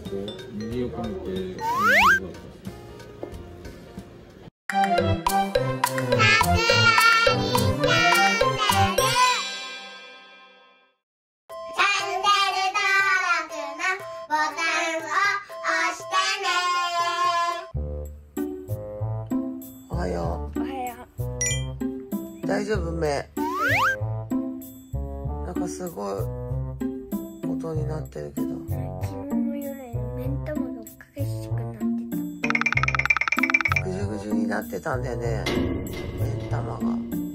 右横見て。 おはよう。大丈夫目？なんかすごい音になってるけど。 昨日の夜目ん玉が激しくなってた。 ぐじゅぐじゅになってたんだよね、目ん玉が。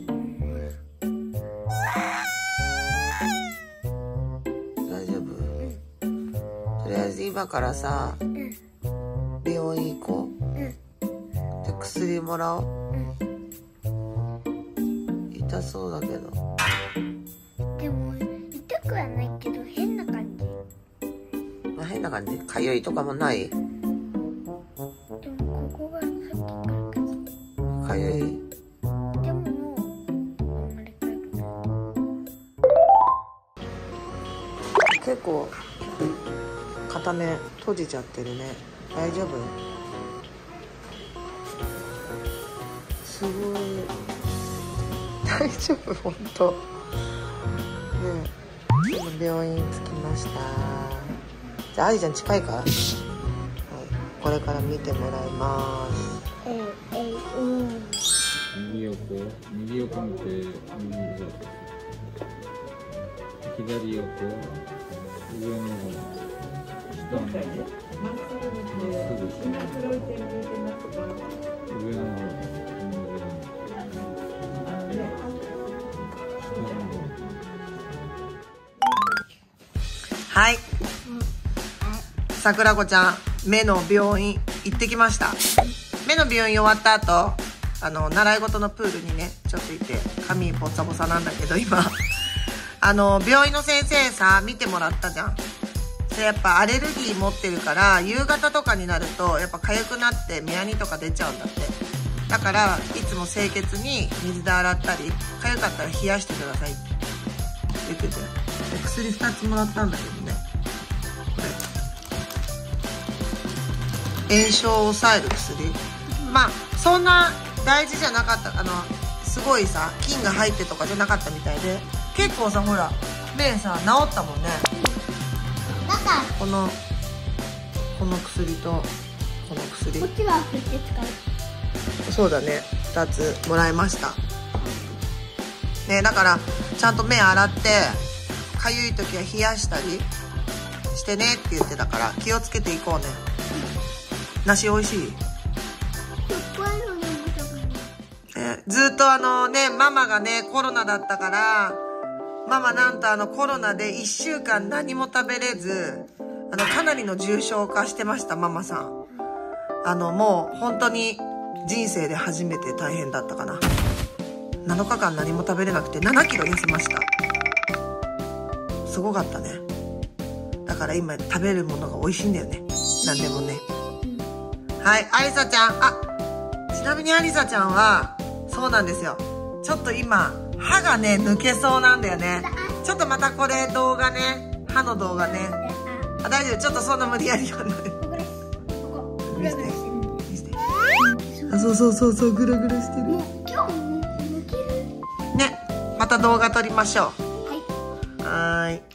大丈夫？とりあえず今からさ、病院行こう。で、薬もらおう。痛そうだけど。 でも痛くはないけど変な感じ。 まあ、変な感じ。かゆいとかもない？ でもここがさっきからかゆい。 でももうあんまりかゆくない。 結構片目閉じちゃってるね。大丈夫？すごい。大丈夫？本当。ねえ、今病院着きました。じゃあ、ありちゃん近いから、はい、これから見てもらいます。 右横見て、右左横、上の方、下の方、まっすぐ上の方、 はい、さくらこちゃん、目の病院行ってきました。目の病院終わった後、習い事のプールにね、ちょっと行って、髪ボサボサなんだけど、今。病院の先生さ、見てもらったじゃん。で、やっぱアレルギー持ってるから、夕方とかになると、やっぱ痒くなって、目やにとか出ちゃうんだって。だから、いつも清潔に水で洗ったり、痒かったら冷やしてくださいって言ってて。薬2つもらったんだけどね。これ。炎症を抑える薬。まあ、そんな大事じゃなかった。すごいさ、菌が入ってとかじゃなかったみたいで。結構さ、ほら、目さ、治ったもんね。この薬と、この薬。 こっちは振って使う。 そうだね。2つもらいました。ね、だから、ちゃんと目洗って、かゆい時は冷やしたりしてねって言ってたから、気をつけていこうね。梨美味しい？ずっとね、ママがね、コロナだったから、ママなんとコロナで1週間何も食べれず、かなりの重症化してました、ママさん。もう本当に人生で初めて大変だったかな。7日間何も食べれなくて7キロ痩せました。すごかったね。だから今食べるものが美味しいんだよね。なんでもね。はい、ありさちゃん。ちなみにありさちゃんは、そうなんですよ。ちょっと今、歯がね、抜けそうなんだよね。ちょっとまたこれ動画ね、歯の動画ね。大丈夫。ちょっとそんな無理やりはない。 グラグラしてる。 そう、グラグラしてる。 今日も抜ける。 ね、また動画撮りましょう。 はい。 はーい。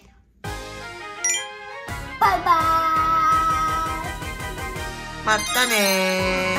バイバーイ。 またねー。